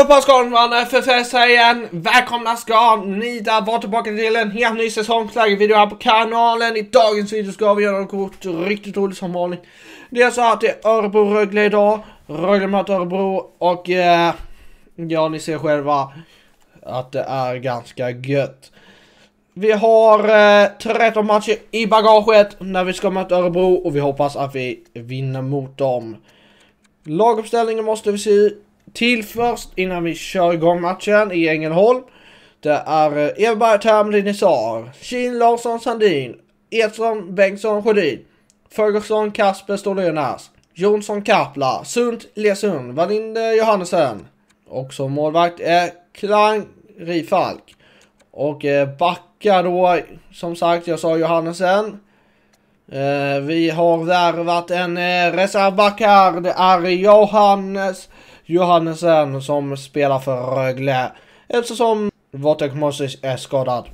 Fotbollskollen FFS här igen. Välkomna ska ni där vara tillbaka till en helt ny säsongsläge-video här på kanalen. I dagens video ska vi göra något riktigt roligt som vanligt. Det är så att det är Örebro-Rögle idag. Rögle möter Örebro och ja, ni ser själva att det är ganska gött. Vi har 13 matcher i bagaget när vi ska möta Örebro och vi hoppas att vi vinner mot dem. Laguppställningen måste vi se till först innan vi kör igång matchen i Ängelholm. Det är Everberg, Tamlin, Isar, Kin, Larsson, Sandin, Edström, Bengtsson, Sjödin, Ferguson, Kasper, Stålönas, Jonsson, Kapla, Sund, Lesund, Wallinder, Johannesen. Och som målvakt är Klang, Rifalk. Och backar då, som sagt, jag sa Johannesen. Vi har värvat en reservback här. Det är Johannesen som spelar för Rögle, eftersom Wojtek Moses är skadad.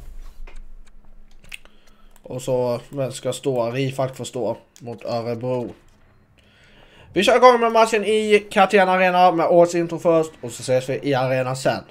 Och så ska Rifalk få stå mot Örebro. Vi kör igång med matchen i Katjan Arena med årets intro först och så ses vi i arenan sen.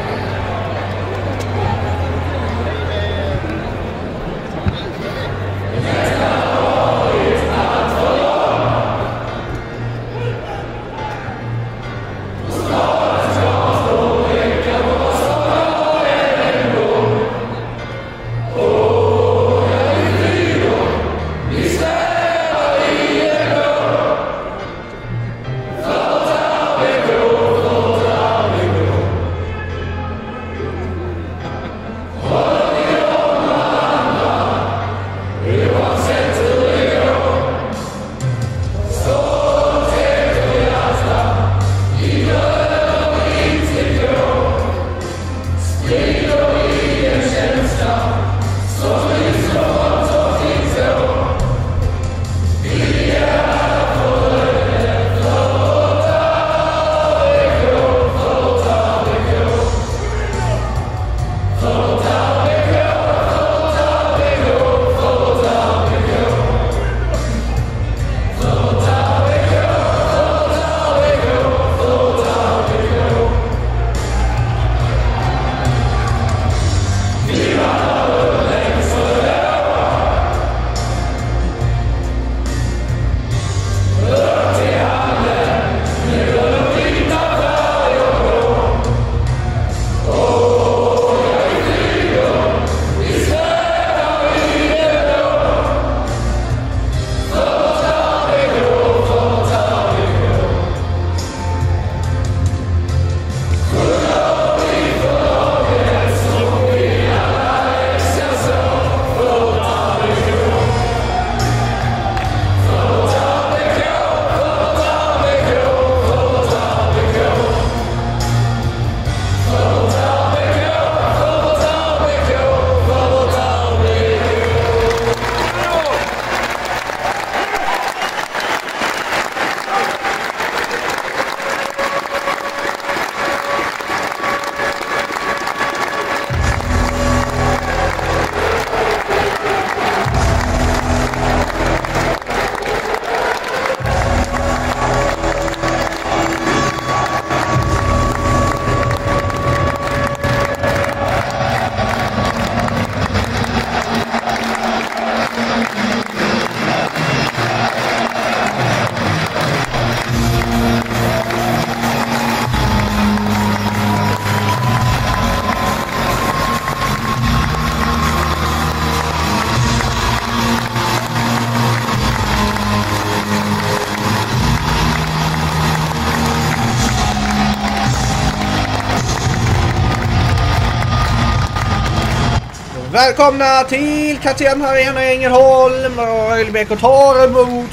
Välkomna till Katjan Arena i Ängelholm. Rögle tar emot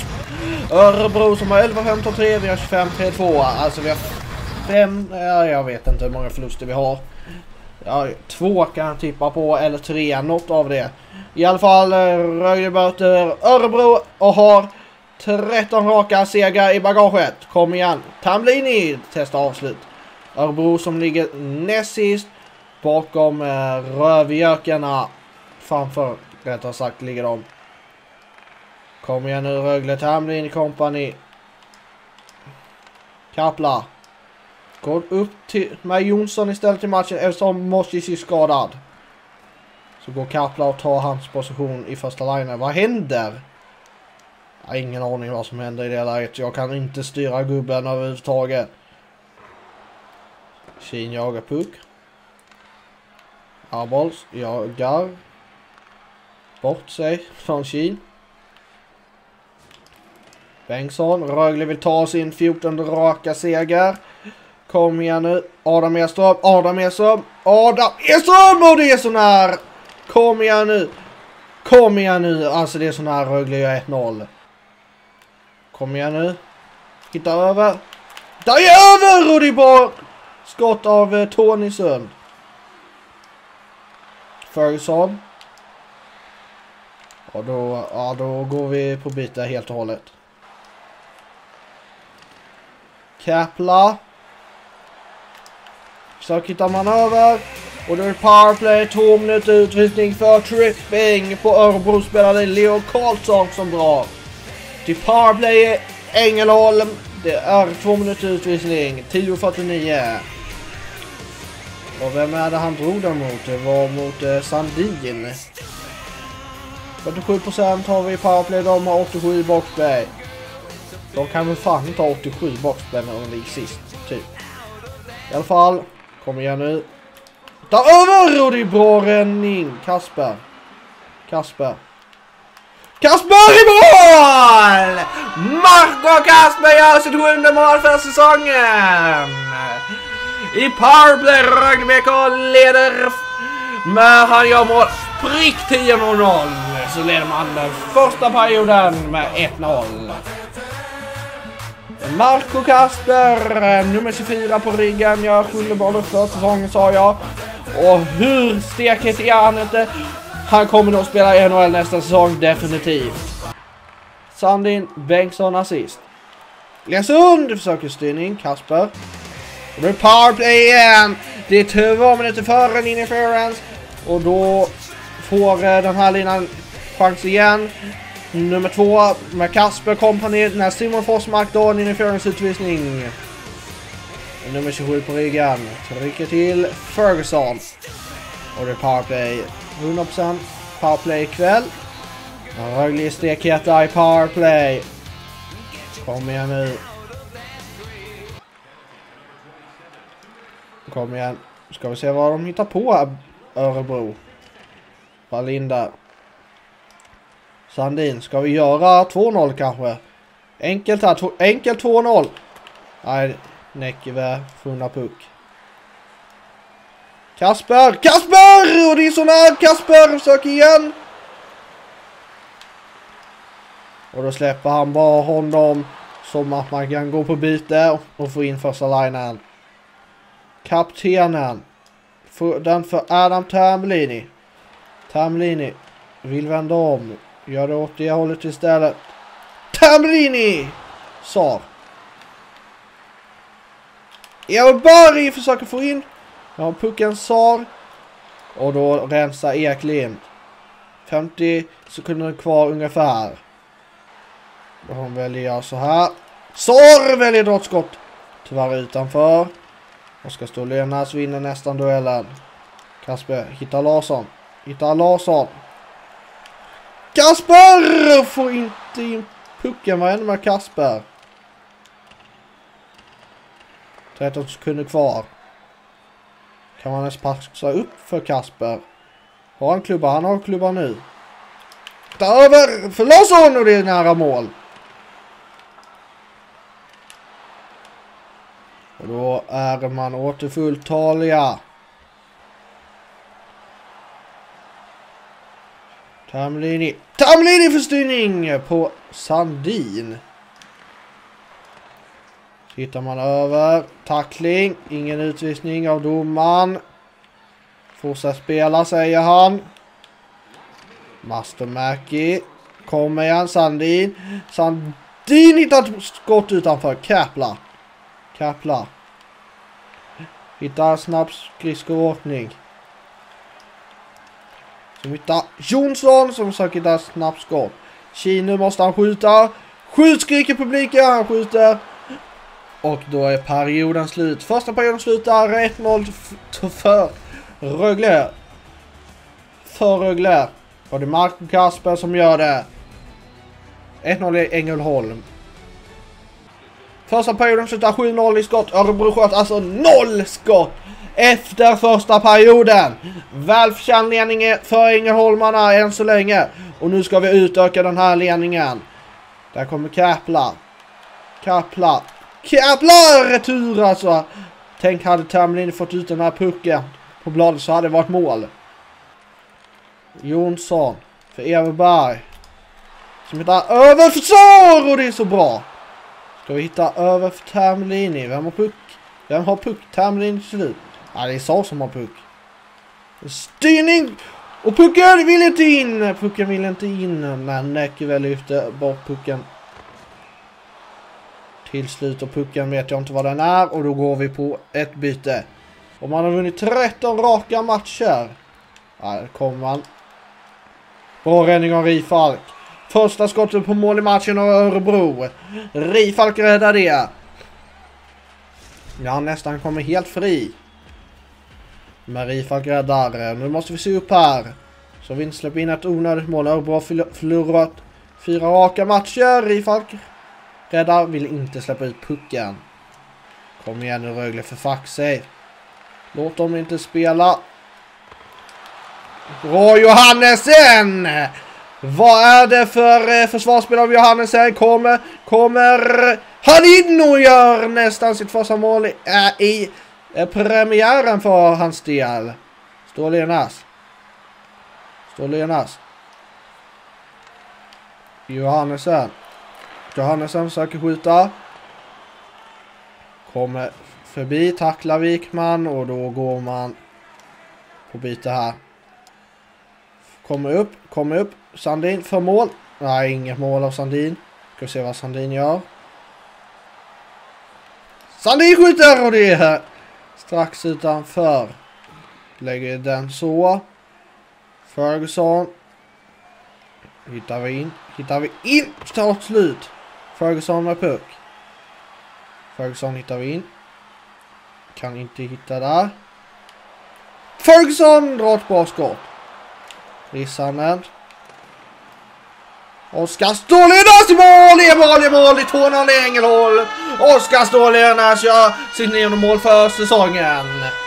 Örebro som har 11-15-3. Vi har 25-3-2. Alltså vi har 5, jag vet inte hur många förluster vi har. Ja, 2 kan jag tippa på, eller 3, något av det. I alla fall Rögle möter Örebro och har 13 raka segrar i bagaget. Kom igen, Tamlini testar avslut. Örebro som ligger näst sist bakom Rövjökarna. Framför, rättare sagt, ligger de. Kom igen nu, Rögle, Tamlin i kompani. Kapla. Går upp till med Jonsson istället i matchen eftersom Mostis är skadad. Så går Kapla och tar hans position i första linjen. Vad händer? Jag har ingen aning vad som händer i det läget. Jag kan inte styra gubben överhuvudtaget. Sheen jagar puck. Arbolls jagar bort sig från Sheen. Bengtsson. Rögle vill ta sin 14:e raka seger. Kom igen nu. Adam Edström. Och det är sån här. Kom igen nu. Alltså det är sån här. Rögle gör 1-0. Kom igen nu. Hitta över. Där är över! Och det är bara skott av Tony Sund. Ferguson. Och då går vi på byte helt och hållet. Kapla. Så hittar man över. Och då är powerplay, 2 minuter utvisning för tripping på Örebro spelade Leo Karlsson som drar. Till powerplay Ängelholm. Det är 2 minuter utvisning. 10:49. Och vem är det han drog den mot? Det var mot Sandin. 47% har vi i powerplay. De har 87 i boxplay. De kan väl fan inte ha 87 boxplay när de gick sist. Typ. I alla fall. Kom igen nu. Ta över! Och det är bra räddning. Kasper i mål! Marco Kasper gör sitt 7:e mål för säsongen. I powerplay Rögle leder. Men han gör mål prick 10:00. Så leder man den första perioden med 1-0. Marco Kasper, nummer 24 på ryggen, gör 7:e mål för säsongen sa jag. Och hur stekhet är han inte? Han kommer nog spela i NHL nästa säsong, definitivt. Sandin, Bengtsson assist. Lesund försöker styrning, Kasper. Och då är powerplay igen. Det är 2 minuter före en interference. Och då får den här linan chans igen. Nummer 2 med Kasper kompani när Simon Forsmark då en interference-utvisning. Nummer 27 på ryggen. Trycker till Ferguson. Och det är powerplay. 100% powerplay ikväll. Rögle stekheta i powerplay. Kom igen nu. Kom igen. Ska vi se vad de hittar på Örebro. Balinda. Sandin. Ska vi göra 2-0 kanske? Enkelt här. Enkelt 2-0. Nej. Näckive. Funna puck. Kasper! Och det är sån här. Kasper försöker igen. Och då släpper han bara honom. Som att man kan gå på byte. Och få in första linjen. Kaptenen. Den för Adam Tambellini. Tambellini vill vända om. Gör det åt det hållet istället. Tambellini! Sar. Eberberg försöker få in. Ja, pucken Sar. Och då rensar Eklind. 50 sekunder kvar ungefär. Då hon väljer så här. Sar väljer drottskott. Tyvärr utanför. Oskar Stålenas vinner nästan duellen. Kasper hittar Larsson. Kasper får inte in pucken. Vad händer med Kasper? 13 sekunder kvar. Kan man ens passa upp för Kasper? Har han klubba? Han har klubba nu. Ta över för Larsson och det är nära mål. Och då är man återfulltaliga. Tambellini förstyrning på Sandin. Tittar man över. Tackling. Ingen utvisning av domaren. Fortsätt spela säger han. Mastermäki. Kommer igen Sandin hittar skott utanför. Kapla. Hittar snabb skridskoåkning. Som hittar Jonsson som försöker hitta snabbt skott. Sheen, nu måste han skjuta. Skjut skriker publiken. Han skjuter. Och då är perioden slut. Första perioden slutar 1-0 för Rögle. För Rögle. Och det är Marco Kasper som gör det. 1-0 i Ängelholm. Första perioden slutar 7-0 i skott. Örebro sköt alltså 0 skott efter första perioden. Välförtjänt ledning för Ängelholmarna än så länge. Och nu ska vi utöka den här ledningen. Där kommer Kapla. Kapla retur alltså. Tänk, hade Tamlin fått ut den här pucken på bladet så hade det varit mål. Jonsson för Everberg. Som hittar över försvar och det är så bra. Ska vi hitta över för Tamlini. Vem har puck? Vem har puck? Tamlini till slut. Ja, det är så som har puck. Styrning! Och pucken vill inte in. Pucken vill inte in. Men Näkyvä lyfter bort pucken. Till slut, och pucken vet jag inte vad den är. Och då går vi på ett byte. Och man har vunnit 13 raka matcher. Ja, där kommer man. Bra räddning av Rifalk. Första skottet på mål i matchen av Örebro. Rifalk räddar det. Ja, nästan kommer helt fri. Men Rifalk räddar. Nu måste vi se upp här. Så vi inte släpper in ett onödigt mål. Örebro har förlorat 4 raka matcher. Rifalk räddar, vill inte släppa ut pucken. Kom igen nu Rögle, för fuck save. Låt dem inte spela. Bra Johannesen! Vad är det för försvarsspel av Johannesen? Kommer han in och gör nästan sitt första mål i premiären för hans del. Stålenas. Johannesen försöker skjuta. Kommer förbi, tacklar Wikman och då går man på byte här. Kommer upp. Sandin för mål. Nej, inget mål av Sandin. Ska se vad Sandin gör. Sandin skjuter och det är strax utanför. Lägger den så. Ferguson. Hittar vi in. Tar slut. Ferguson med puck. Ferguson hittar vi in. Kan inte hitta där. Ferguson drar ett bra skott. Rissanen. Oskar Stålenas mål! I mål! I 2-0 i Ängelholm. Oskar Stålenas gör sitt 9:e mål för säsongen.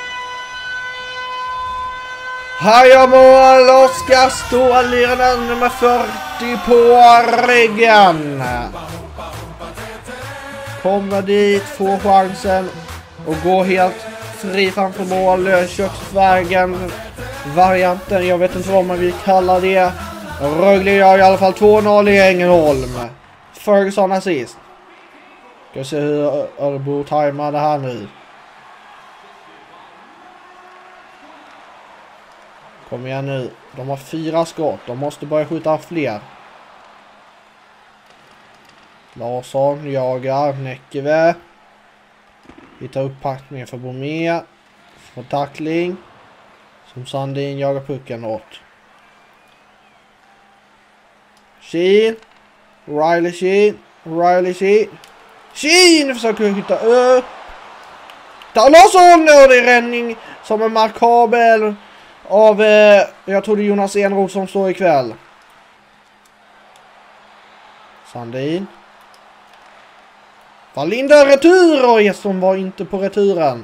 Här gör mål Oskar Stålenas, nummer 40 på ryggen. Kommer dit, får chansen och går helt fri framför mål. Köksvägen varianten, jag vet inte vad man vill kalla det. Rögle gör i alla fall 2-0 i Ängelholm. Ferguson assist. Ska se hur Örebro tajmar det här nu. Kom igen nu. De har 4 skott. De måste börja skjuta fler. Larsson jagar Näkyvä. Hittar upp packningen för Bomé. Får tackling. Som Sandin jagar pucken åt. Sheen. Riley Sheen. Sheen försöker hitta upp. Där Larsson och det är räddning som är markabel av jag tror det är Jonas Enroth som står ikväll. Sandin. Wallinder retur och Esson var inte på returen.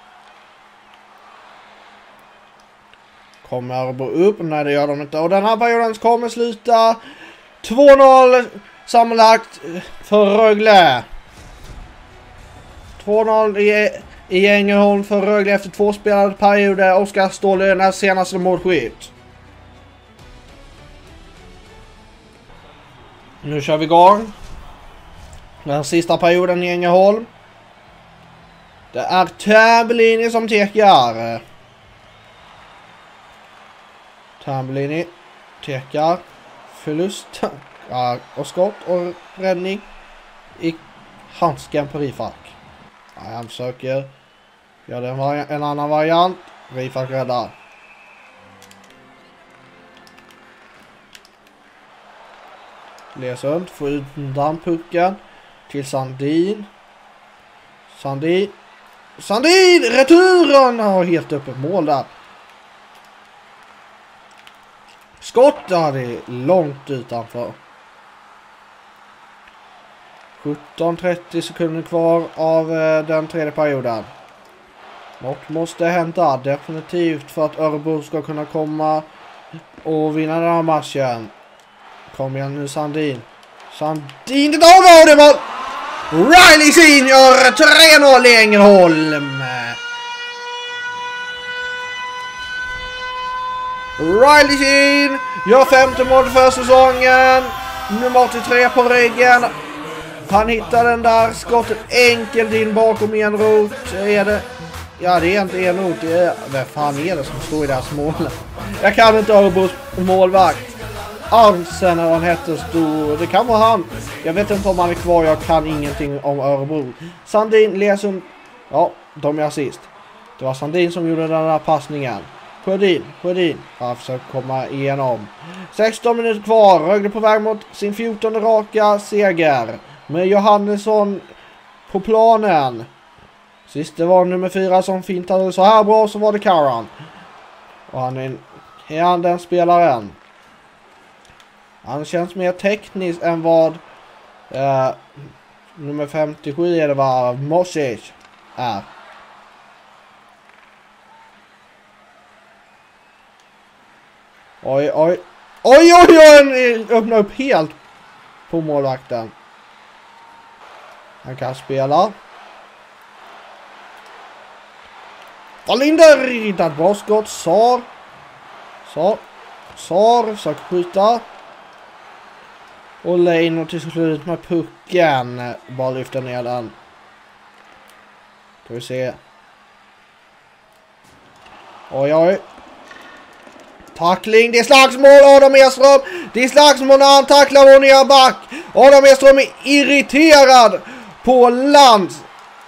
Kommer Örebro upp? Nej, det gör de inte. Och den här perioden kommer sluta 2-0 sammanlagt för Rögle. 2-0 i Ängelholm för Rögle efter 2 spelade perioder. Oskar Stålenas senaste målskytt. Nu kör vi igång. Den sista perioden i Ängelholm. Det är Tambellini som tekar. Tambellini tekar. Förlust. Ja, och skott och räddning i handsken på Rifalk. Ja, han försöker göra en annan variant. Rifalk räddar. Lesund får undan pucken till Sandin. Sandin. Sandin! Returen! Har helt öppet mål där. Skott där, det är långt utanför. 17-30 sekunder kvar av den tredje perioden. Något måste hända definitivt för att Örebro ska kunna komma och vinna den här matchen. Kom igen nu Sandin. Sandin, det var det mål! Riley Sin gör 3-0 i Ängelholm. Riley Sin gör 5:e mål för säsongen. Nummer 83 på ryggen. Han hittar den där skottet enkelt in bakom en rot. Är det? Ja, det är inte en rot. Det är... Vad fan är det som står i deras mål? Jag kan inte Örebros målvakt. Arnsen eller han heter stor. Det kan vara han. Jag vet inte om han är kvar. Jag kan ingenting om Örebro. Sandin, Lesund. Ja, de är assist. Det var Sandin som gjorde den där passningen. Sjödin. Han försöker komma igenom. 16 minuter kvar. Rögle på väg mot sin 14:e raka seger. Med Johannesson på planen. Sist det var nummer 4 som fintade så här bra, så var det Karan. Och han är den spelaren. Han känns mer teknisk än vad nummer 57 är det var Mosic är. Oj. Han öppnar upp helt på målvakten. Han kan spela. Wallinder ritar bra skott. Sar försöker skjuta. Och Leino till slut med pucken. Bara lyfter ner den. Ska vi se. Oj. Tackling, det är slagsmål, Adam Eström. Det är slagsmål när han tacklar vår nya back. Adam Eström är irriterad på Lantz.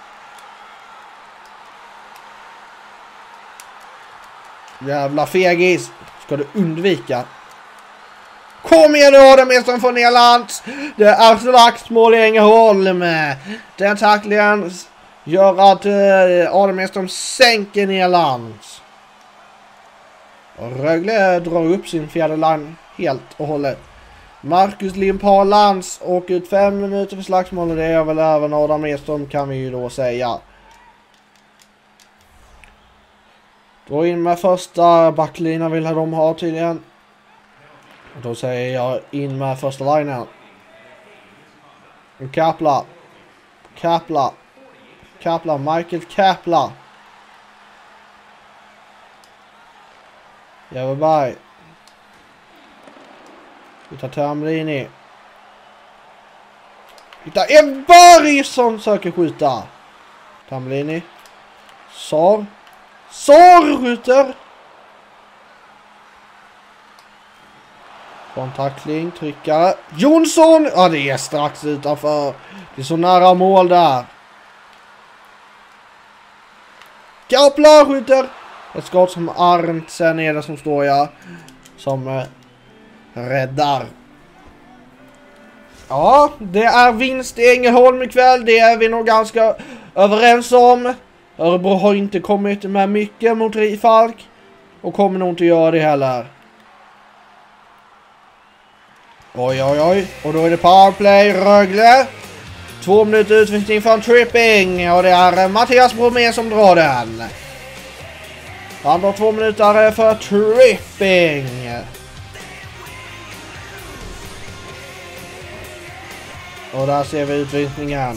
Jävla fegis. Ska du undvika. Kom igen nu Adam Eström från ner Lantz. Det är slagsmål i Ängelholm. Den tacklingen gör att Adam Eström sänker ner Lantz. Rögle drar upp sin fjärde line helt och hållet. Marcus Limpar Lantz åker ut 5 minuter för slagsmål och det är väl även Adam Eström kan vi ju då säga. Då in med första backlina vill de ha tydligen. Och då säger jag in med första linen. Kapla, Michael Kapla. Jävberg. Vi tar Tamlini. Vi tar Everberg som söker skjuta. Tamlini. Sar skjuter. Kontaktling, tryckare. Jonsson! Ja, det är strax utanför. Det är så nära mål där. Kapla skjuter. Ett skott som Arntzen är det som står jag. Som räddar. Ja, det är vinst i Ängelholm ikväll. Det är vi nog ganska överens om. Örebro har inte kommit med mycket mot Rifalk. Och kommer nog inte göra det heller. Oj. Och då är det powerplay. Rögle. 2 minuter utvisning för en tripping. Och det är Mattias Bromé som drar den. Han har 2 minuter för tripping. Och där ser vi utvisningen.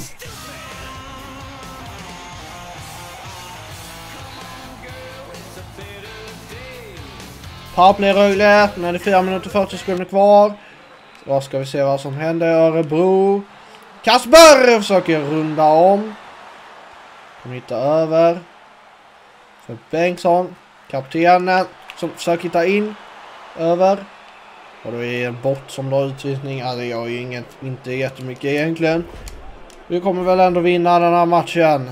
Powerplay Rögle. När det är 4 minuter 40 sekunder kvar. Då ska vi se vad som händer. Örebro. Kasper försöker runda om. De hittar över. För Bengtsson. Kaptenen som försöker hitta in. Över. Och då är en bort som drar utvisning. Ja, det gör ju inte jättemycket egentligen. Vi kommer väl ändå vinna den här matchen.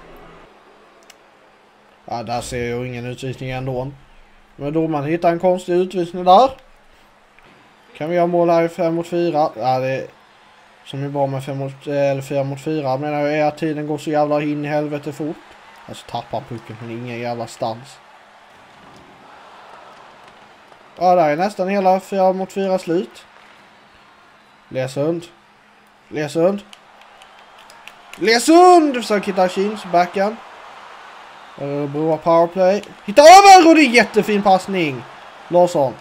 Ja, där ser jag ingen utvisning ändå. Men då man hittar en konstig utvisning där. Kan vi ha mål här i 5 mot 4? Ja, det som är bra med 4 mot 4. Men är att tiden går så jävla in i helvete fort. Alltså tappar pucken men ingen jävla stans. Ja, där är nästan hela 4 mot 4 slut. Lesund. Försöker hitta Kins backen. Bra powerplay. Hitta över och det är jättefin passning. Larsson.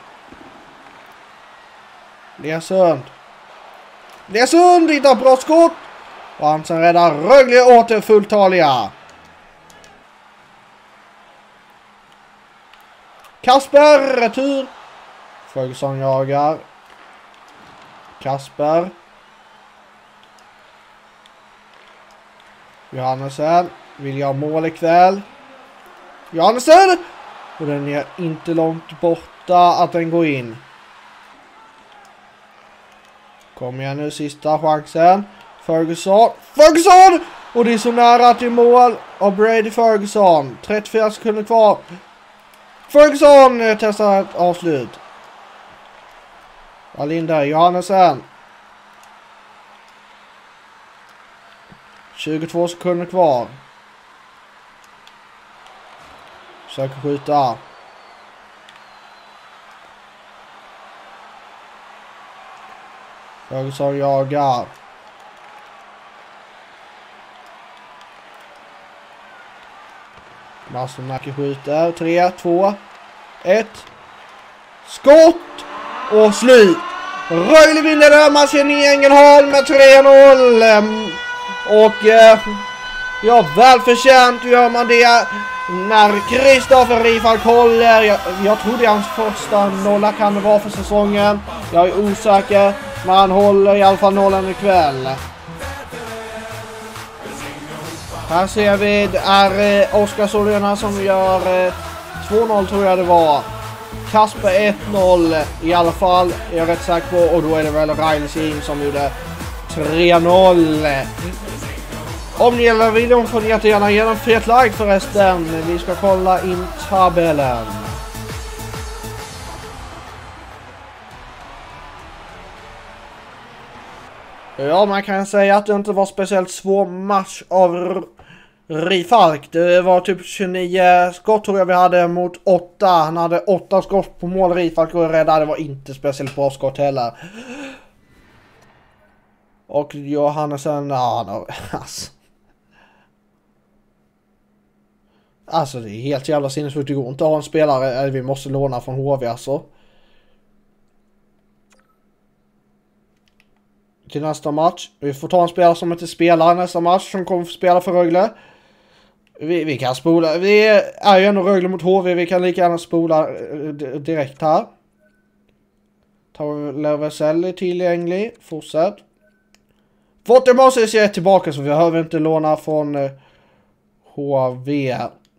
Lesund hittar bra skott. Och han sen räddar Rögle åter fulltaliga. Kasper, retur. Ferguson jagar. Kasper. Johannesen vill göra mål ikväll. Johannesen! Och den är inte långt borta att den går in. Kom igen nu, sista chansen. Ferguson! Och det är så nära till mål av Brady Ferguson. 34 sekunder kvar. Ferguson testar ett avslut. Wallinder, Johannesen. 22 sekunder kvar. Försöker skjuta. Ferguson jagar. Massenmäki skjuter. 3, 2, 1. Skott! Och slut! Rögle vinner där matchen i Ängelholm med 3-0. Och ja, välförtjänt gör man det när Kristoffer Rifalk håller. Jag trodde hans första nolla kan det vara för säsongen. Jag är osäker, men han håller i alla fall nollan ikväll. Här ser vi, det är Oskarssonarna som gör 2-0 tror jag det var. Kasper 1-0 i alla fall, är jag rätt säker på. Och då är det väl Reilesin som gjorde 3-0. Om ni gillar videon får ni jättegärna ge en fet like förresten. Vi ska kolla in tabellen. Ja, man kan säga att det inte var speciellt svår match av Rifalk. Det var typ 29 skott tror jag vi hade mot 8. Han hade 8 skott på mål Rifalk och rädda. Det var inte speciellt bra skott heller. Och Johannesen, alltså det är helt jävla sinnesfullt. Det går inte att ha en spelare vi måste låna från HV alltså. Till nästa match. Vi får ta en spelare som inte spelar nästa match som kommer att spela för Rögle. Vi kan spola. Vi är ju ändå Rögle mot HV. Vi kan lika gärna spola direkt här. Leversell är tillgänglig. Fortsätt. Forte Moses är tillbaka så vi behöver inte låna från HV.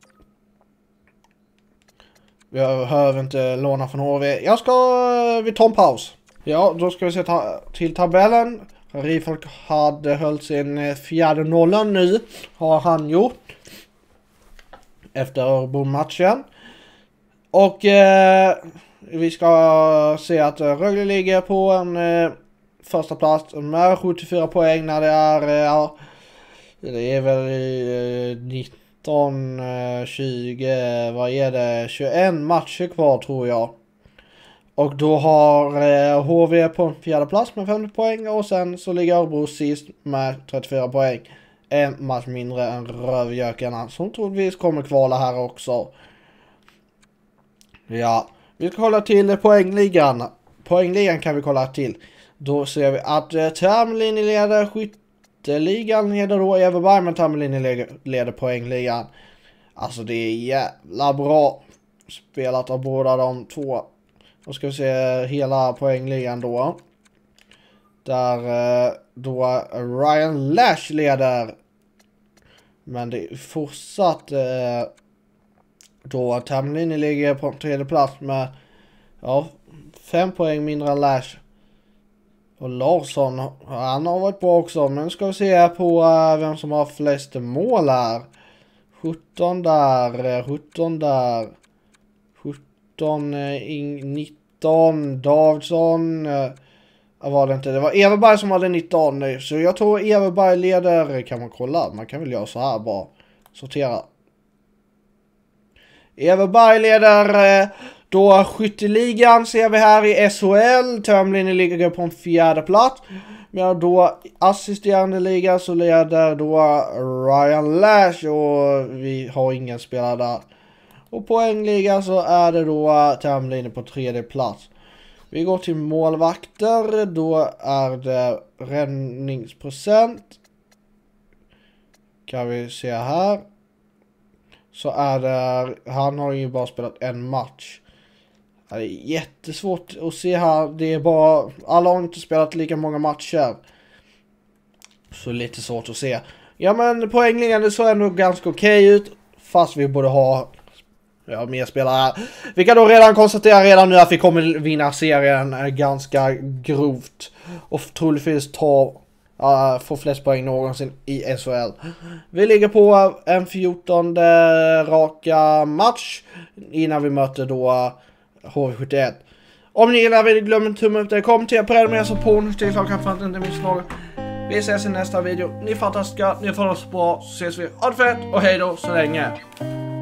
Vi behöver inte låna från HV. Vi tar en paus. Ja, då ska vi se till tabellen. Rifalk hade höll sin 4:e nollan nu. Har han gjort. Efter Örebro-matchen. Och vi ska se att Rögle ligger på en första plats med 74 poäng när det är väl 19, 20, vad är det? 21 matcher kvar tror jag. Och då har HV på en 4:e plats med 50 poäng och sen så ligger Örebro sist med 34 poäng. En match mindre än Rövjökarna som troligtvis kommer kvala här också. Ja, vi ska kolla till poängligan. Poängligan kan vi kolla till. Då ser vi att Termelin leder skytteligan, leder då Everberg, men Termelin leder poängligan. Alltså det är jävla bra spelat av båda de två. Då ska vi se hela poängligan då. Där då Ryan Lash leder. Men det är fortsatt då Termelin ligger på 3:e plats med 5 poäng mindre än Lash. Och Larsson, han har varit bra också. Men ska vi se på vem som har flest mål här. 17 där, 19, Davidsson. Var det inte? Det var Everberg som hade 19. Så jag tror Everberg leder. Kan man kolla? Man kan väl göra så här bara. Sortera. Everberg leder då skytteligan ser vi här i SHL. Törnblin ligger på en 4:e plats. Men då assisterande liga så leder då Ryan Lash och vi har ingen spelare där. Och poängliga så är det då Törnblin på 3:e plats. Vi går till målvakter. Då är det räddningsprocent. Kan vi se här. Så är det, han har ju bara spelat en match. Det är jättesvårt att se här. Det är bara, alla har inte spelat lika många matcher. Så lite svårt att se. Ja men poängligen så är det nog ganska okej ut. Fast vi borde ha mer spelare här. Vi kan då redan konstatera redan nu att vi kommer vinna serien ganska grovt. Och troligtvis få flest poäng någonsin i SHL. Vi ligger på en 14:e raka match innan vi möter då HV71. Om ni gillar videon, glöm inte tumma upp det. Kom till att prenumerera så på notifieringsklockan för att inte missa något. Vi ses i nästa video. Ni fattar ska, ni får oss bra. Så ses vi. Ha det fett och hej då så länge.